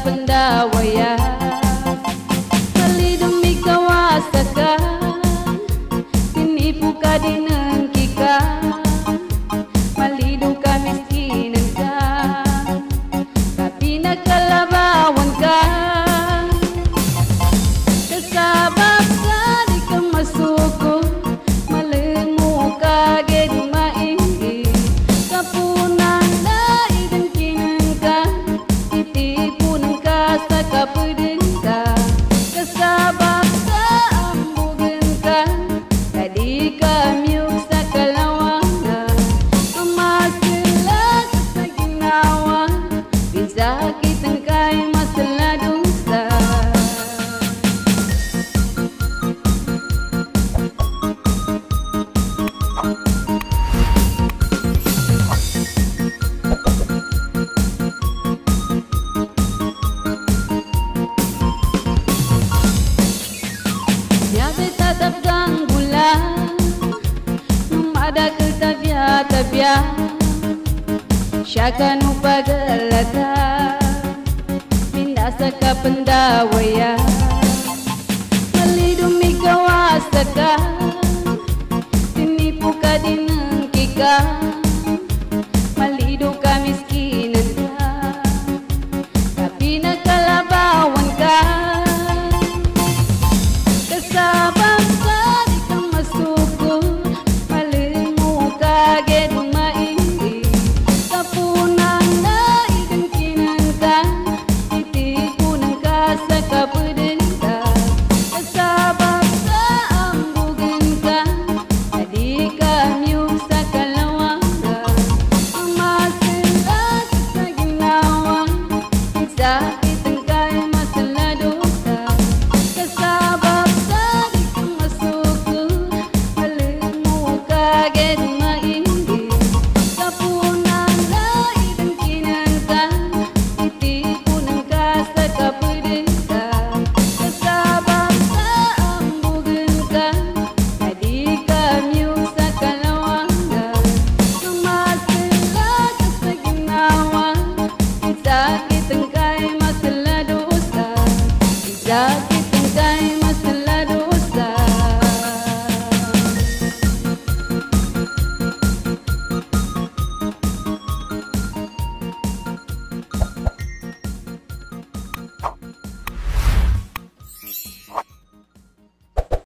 pendawaya kali demi kawasakan tinipu ka dinengkikan malidu ka miskinan ka tapi nakalabawan ka kasabab ka di ka masuko malemu ka gedi mainggi kapunan na idan kinangka titipu ng ka sa kapudin ka kasabab ka ambugan ka kadi ka miyog sa kalawangan umasila sa ginawa pinsakit ang kay masaladong sa tatap ganggulan ada ketabia-tabia syakan upagalata pindah saka pendawaya melidumi kawasaka tinipu ka dinengkika malidu ka miskinan ka tapi nakalabawan ka kasabab ka di ka masuko malemu ka gedi mainggi kapunan na ikan kinangka titipu ng ka sa kapudin ka kasabab ka ambugan ka adi ka miyog sa kalawangan umasila sa ginawa sakit ang kay masalado ka kasabab sakit ang kay masaladong sa